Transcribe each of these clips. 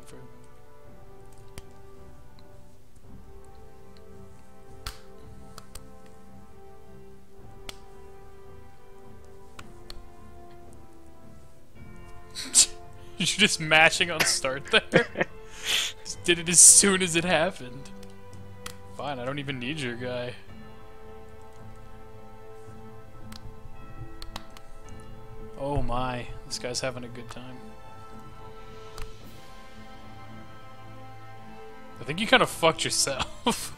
whatever. You're just mashing on start there? Just did it as soon as it happened. Fine, I don't even need your guy. Oh my, this guy's having a good time. I think you kind of fucked yourself.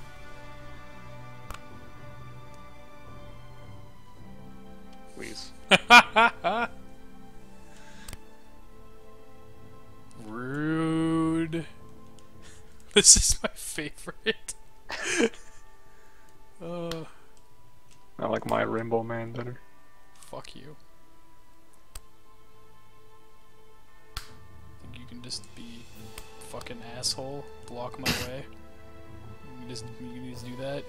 Please. Rude. This is my favorite. I like my Rainbow Man better. Fuck you. Think you can just be a fucking asshole? Block my way? You can just do that?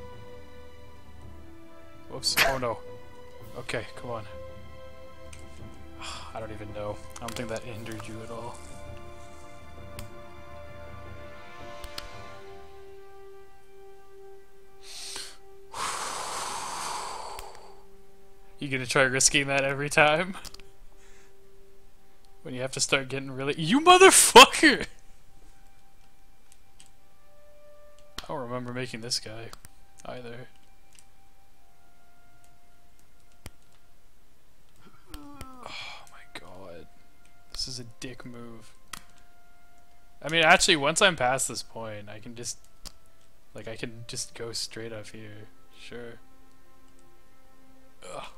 Whoops. Oh no. Okay, come on. I don't even know. I don't think that hindered you at all. You gonna try risking that every time? When you have to start getting really— You motherfucker! I don't remember making this guy either. Oh my god. This is a dick move. I mean, actually, once I'm past this point, I can just— like, I can just go straight up here. Sure. Ugh.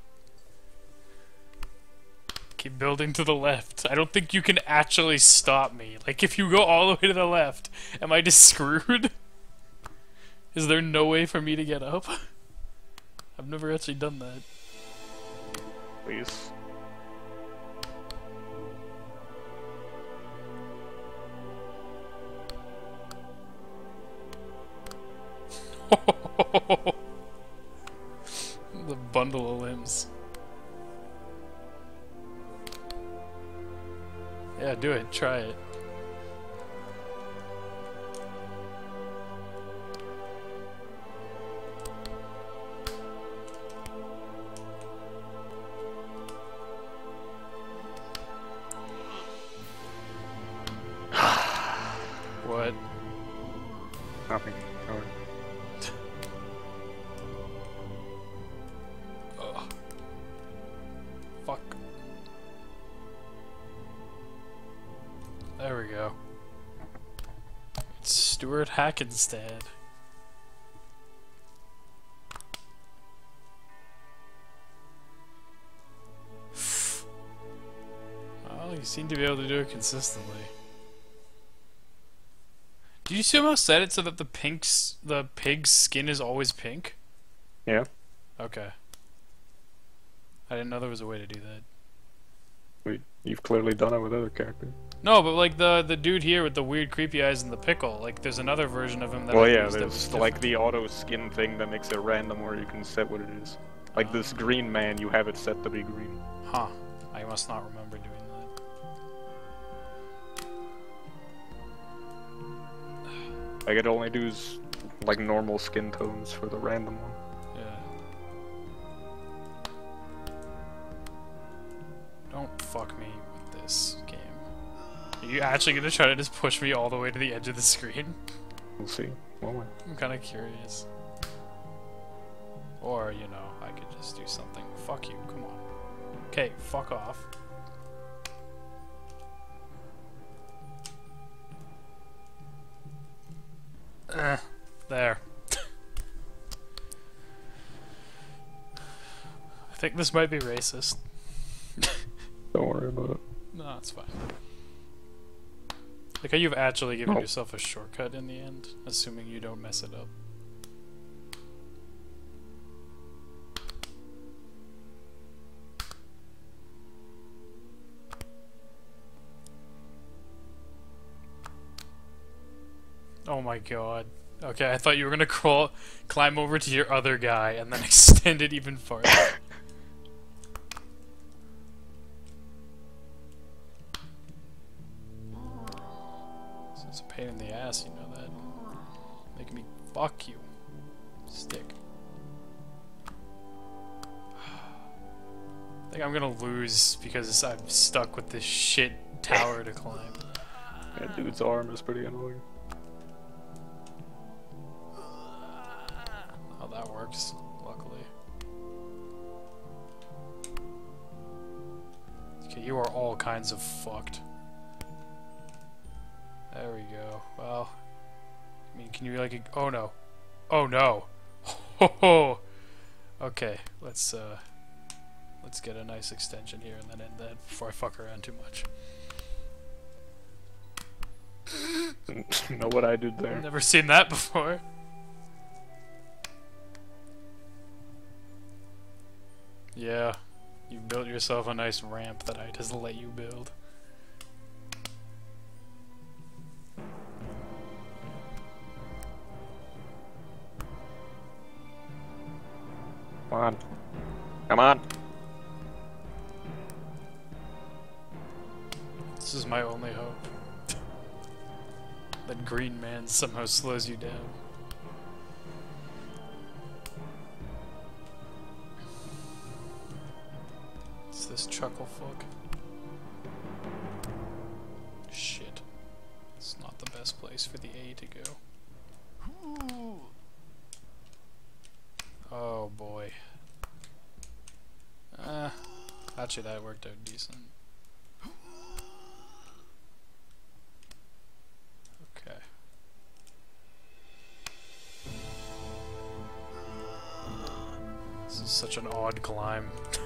Keep building to the left. I don't think you can actually stop me. Like, if you go all the way to the left, am I just screwed? Is there no way for me to get up? I've never actually done that. Please. The bundle of limbs. Yeah, do it. Try it. What? Nothing. Alright. Ugh. Fuck. There we go. It's Stuart Hackenstad. Well, you seem to be able to do it consistently. Did you somehow set it so that the pig's skin is always pink? Yeah. Okay. I didn't know there was a way to do that. You've clearly done it with other characters. No, but like the dude here with the weird creepy eyes and the pickle, like there's another version of him that Well, I yeah, used that was there's different. like the auto skin thing that makes it random where you can set what it is. Like this green man, you have it set to be green. Huh. I must not remember doing that. Like it only does like normal skin tones for the random one. Yeah. Don't fuck me with this game. Are you actually gonna try to just push me all the way to the edge of the screen? We'll see. Won't we? I'm kinda curious. Or, you know, I could just do something. Fuck you, come on. Okay, fuck off. There. I think this might be racist. Don't worry about it. No, it's fine. Like how you've actually given yourself a shortcut in the end, assuming you don't mess it up. Oh my god. Okay, I thought you were gonna climb over to your other guy and then extend it even farther. It's a pain in the ass, you know that. Making me fuck you. Stick. I think I'm gonna lose because I'm stuck with this shit tower to climb. That dude's arm is pretty annoying. Oh, that works, luckily. Okay, you are all kinds of fucked. There we go. Well, I mean, can you like... Oh no. Oh no. Ho ho. Okay, let's get a nice extension here and then end that before I fuck around too much. Know what I did there? Never seen that before. Yeah, you built yourself a nice ramp that I just let you build. Come on. Come on. This is my only hope. That Green Man somehow slows you down. It's this chuckle fuck. Shit. It's not the best place for the A to go. Oh boy. Actually that worked out decent. Okay. This is such an odd climb.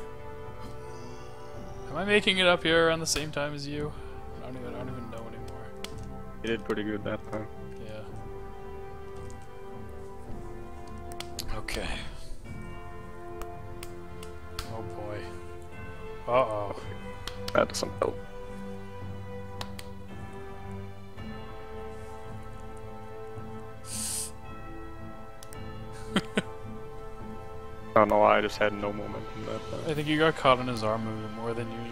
Am I making it up here around the same time as you? I don't even know anymore. You did pretty good that time. Yeah. Okay. Oh boy. Uh-oh. That doesn't help. I don't know why, I just had no momentum that time. I think you got caught in his arm movement more than usual.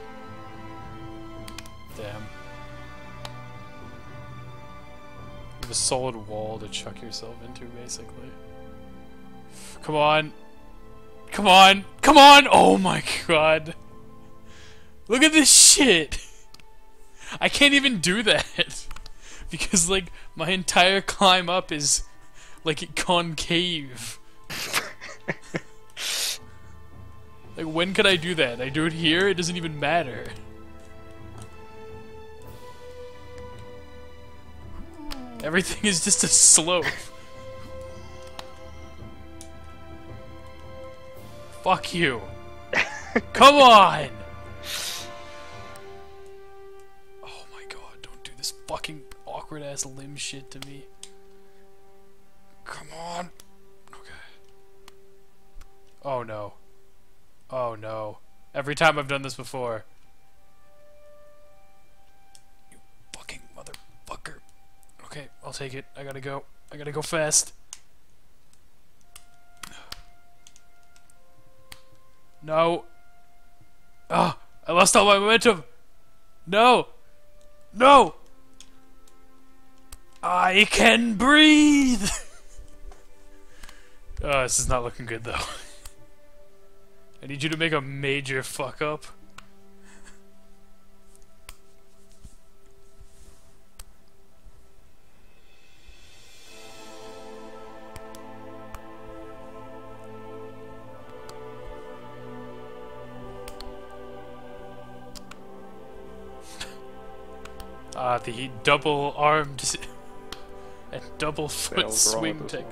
Damn. You have a solid wall to chuck yourself into, basically. Come on! Come on! Come on! Oh my god! Look at this shit! I can't even do that! Because, like, my entire climb up is, like, concave. Like, when could I do that? I do it here? It doesn't even matter. Everything is just a slope. Fuck you. Come on! Oh my god, don't do this fucking awkward ass limb shit to me. Come on. Okay. Oh no. Oh no. Every time I've done this before. You fucking motherfucker. Okay, I'll take it. I gotta go. I gotta go fast. No. Ah, I lost all my momentum. No. No. I can breathe. Oh, this is not looking good though. I need you to make a major fuck up. The double-armed and double-foot swing technique.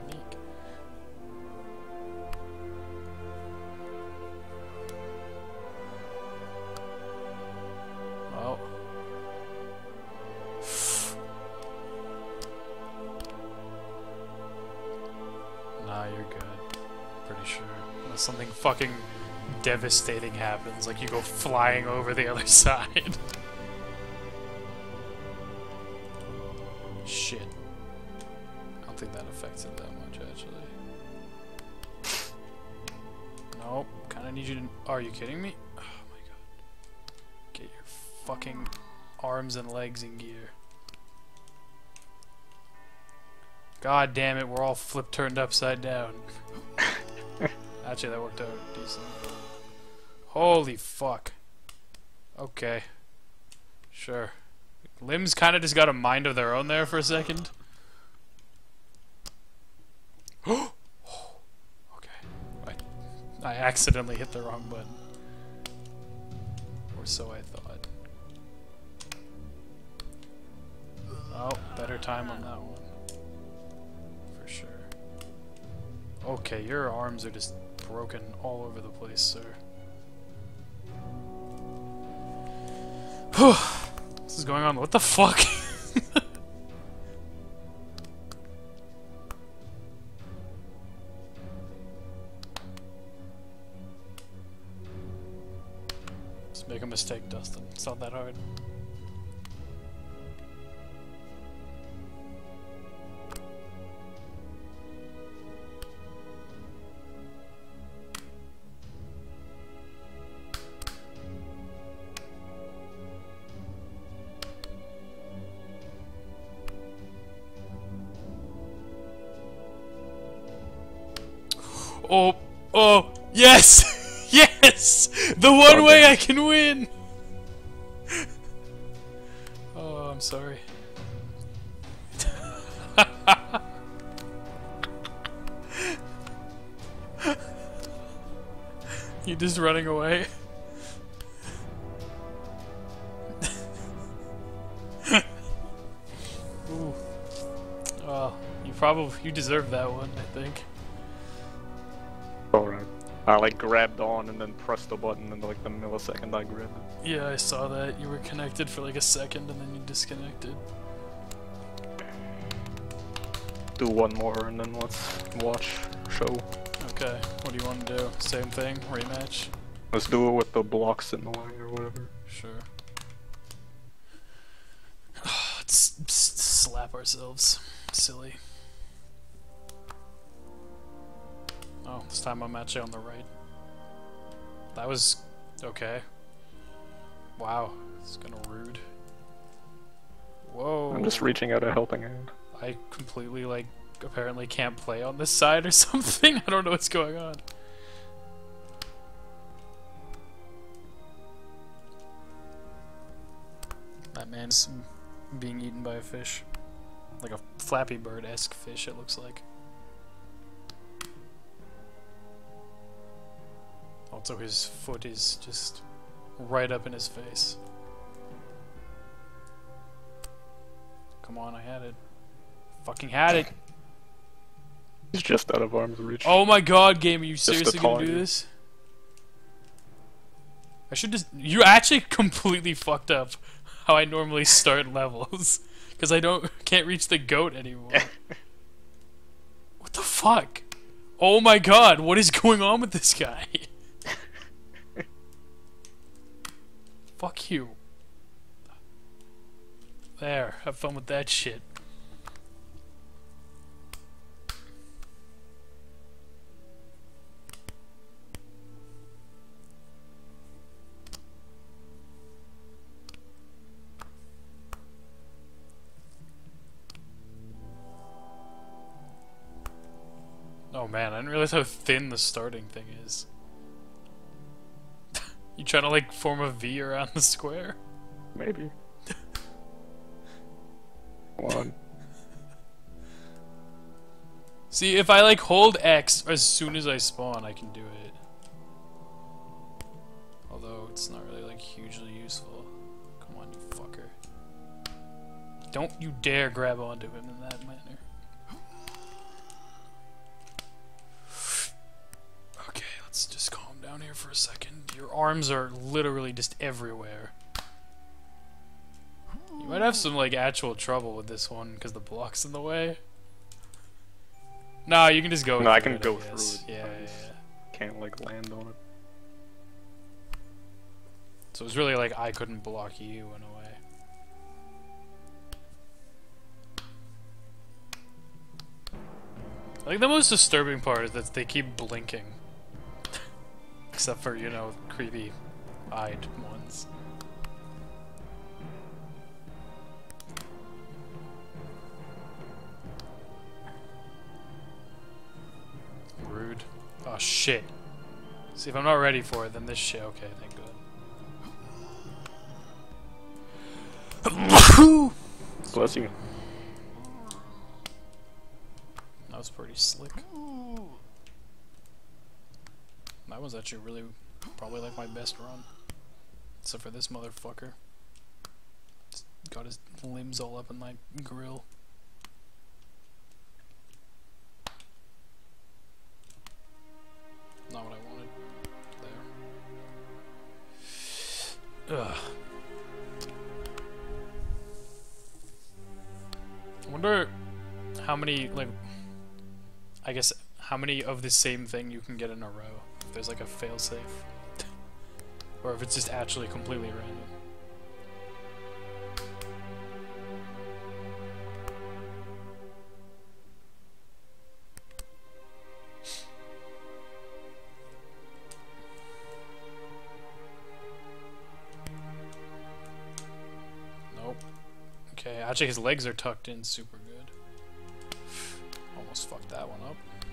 Well. Nah, you're good. Pretty sure. Unless something fucking devastating happens, like you go flying over the other side. Shit. I don't think that affects it that much, actually. Nope. Kinda need you to... Are you kidding me? Oh my god. Get your fucking arms and legs in gear. God damn it, we're all turned upside down. Actually, that worked out decent. Holy fuck. Okay. Sure. Limbs kind of just got a mind of their own there for a second. Okay. I accidentally hit the wrong button. Or so I thought. Oh, better time on that one. For sure. Okay, your arms are just broken all over the place, sir. This is going on. What the fuck? Just make a mistake, Dustin. It's not that hard. Oh, yes! Yes! The one way I can win! Oh, I'm sorry. You just running away? Ooh. Well, you deserve that one, I think. Alright. I like grabbed on and then pressed the button and like the millisecond I grabbed it. Yeah, I saw that. You were connected for like a second and then you disconnected. Do one more and then let's watch show. Okay, what do you want to do? Same thing? Rematch? Let's do it with the blocks in the way or whatever. Sure. Let's slap ourselves. Silly. Oh, this time I'm actually on the right. That was... okay. Wow, it's kinda rude. Whoa. I'm just reaching out a helping hand. I completely, like, apparently can't play on this side or something. I don't know what's going on. That man's being eaten by a fish. Like a Flappy Bird-esque fish, it looks like. Also, his foot is just right up in his face. Come on, I had it. Fucking had it! He's just out of arm's reach. Oh my god, game, are you to seriously gonna taunt do you. this? I should just... You actually completely fucked up how I normally start levels. Because I can't reach the goat anymore. What the fuck? Oh my god, what is going on with this guy? Fuck you. There, have fun with that shit. Oh man, I didn't realize how thin the starting thing is. You trying to like form a V around the square? Maybe. Come on. See, if I like hold X as soon as I spawn, I can do it. Although it's not really like hugely useful. Come on, you fucker. Don't you dare grab onto him in that manner. Okay, let's just calm down here for a second. Your arms are literally just everywhere. You might have some like actual trouble with this one because the block's in the way. No, you can just go. No, I through can it, go guess. through it. Yeah, I yeah, just yeah. can't like land on it. So it's really like I couldn't block you in a way. I think the most disturbing part is that they keep blinking. Except for, you know, creepy-eyed ones. Oh shit. See, if I'm not ready for it, then this shit. Okay, thank God. Bless you. That was pretty slick. That was actually really, probably like my best run. Except for this motherfucker. Just got his limbs all up in my grill. Not what I wanted. There. Ugh. I wonder how many, like, I guess, how many of the same thing you can get in a row. If there's like a failsafe. Or if it's just actually completely random. Nope. Okay, actually his legs are tucked in super good. Almost fucked that one up.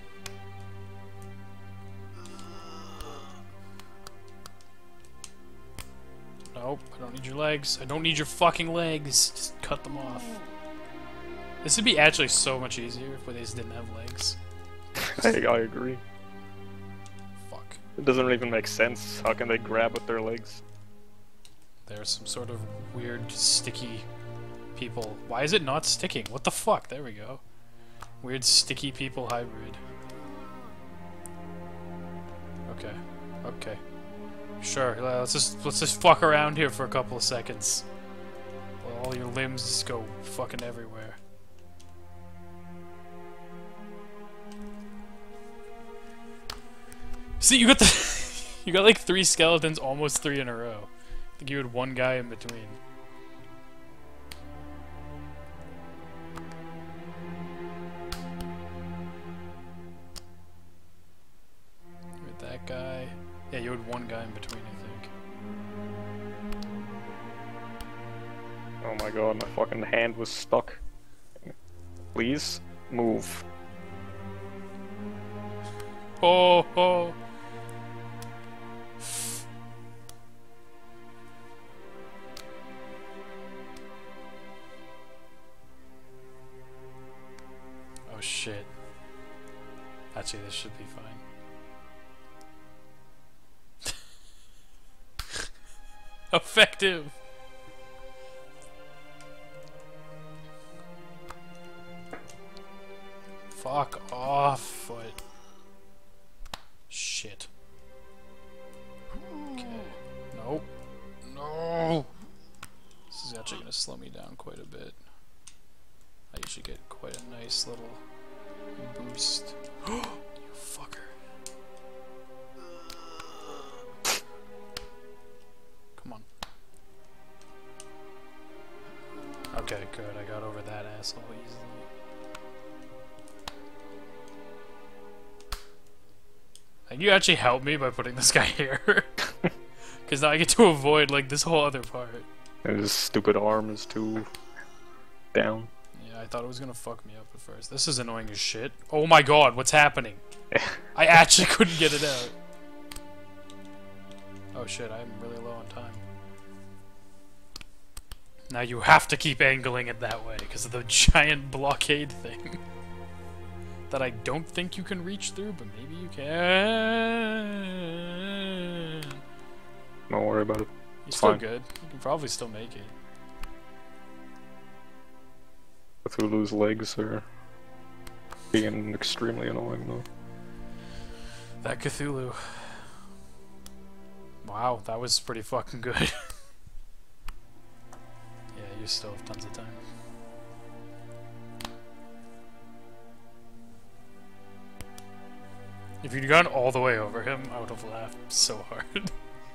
Nope, I don't need your legs. I don't need your fucking legs. Just cut them off. This would be actually so much easier if they just didn't have legs. I agree. Fuck. It doesn't even make sense. How can they grab with their legs? There's some sort of weird, sticky people. Why is it not sticking? What the fuck? There we go. Weird, sticky people hybrid. Okay. Okay. Sure, let's just fuck around here for a couple of seconds. Well, all your limbs just go fucking everywhere. See, you got the you got like 3 skeletons, almost 3 in a row. I think you had 1 guy in between. You had that guy. Yeah, you had 1 guy in between, I think. Oh my god, my fucking hand was stuck. Please, move. Oh, oh. Oh shit. Actually, this should be fine. Effective! Fuck off, foot. Shit. Okay. Nope. No! This is actually gonna slow me down quite a bit. I usually get quite a nice little boost. You fucker. Come on. Okay, good. I got over that asshole easily. And you actually helped me by putting this guy here. Because now I get to avoid, like, this whole other part. And his stupid arm is too down. Yeah, I thought it was gonna fuck me up at first. This is annoying as shit. Oh my god, what's happening? I actually couldn't get it out. Oh shit, I'm really low on time. Now you have to keep angling it that way, because of the giant blockade thing. That I don't think you can reach through, but maybe you can. Don't worry about it. You're It's still fine. good. You can probably still make it. Cthulhu's legs are being extremely annoying though. That Cthulhu. Wow, that was pretty fucking good. Yeah, you still have tons of time. If you'd gone all the way over him, I would have laughed so hard.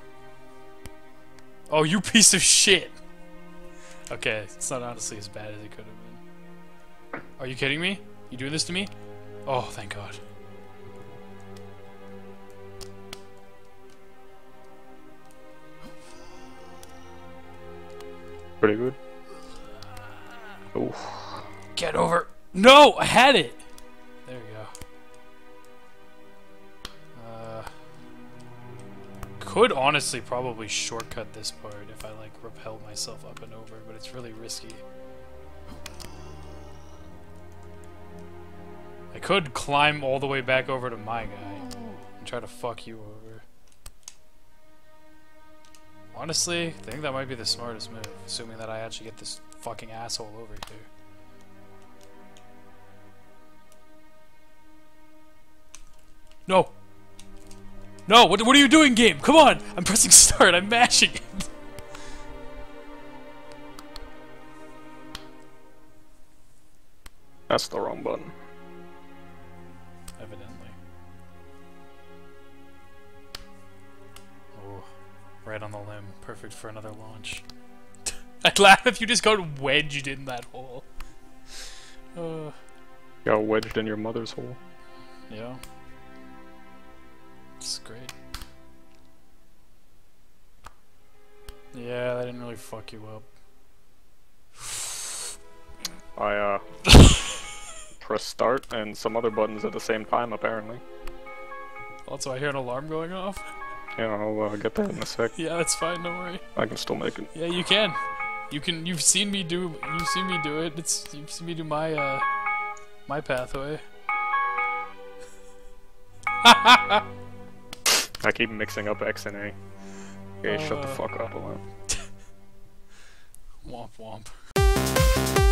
Oh, you piece of shit! Okay, it's not honestly as bad as it could have been. Are you kidding me? You doing this to me? Oh, thank God. Pretty good. Oh. Get over. No, I had it. There we go. could honestly probably shortcut this part if I like rappel myself up and over, but it's really risky. I could climb all the way back over to my guy and try to fuck you over. Honestly, I think that might be the smartest move, assuming that I actually get this fucking asshole over here. No! No! What are you doing, game? Come on! I'm pressing start, I'm mashing it! That's the wrong button. Evidently. Oh, right on the limb. Perfect for another launch. I'd laugh if you just got wedged in that hole. Got wedged in your mother's hole. Yeah. It's great. Yeah, that didn't really fuck you up. I, press start and some other buttons at the same time, apparently. Also, I hear an alarm going off. Yeah, I'll get that in a sec. Yeah, that's fine, don't worry. I can still make it. Yeah, you can. You've seen me do it. You've seen me do my, my pathway. I keep mixing up X and A. Okay, shut the fuck up a lot. Womp womp.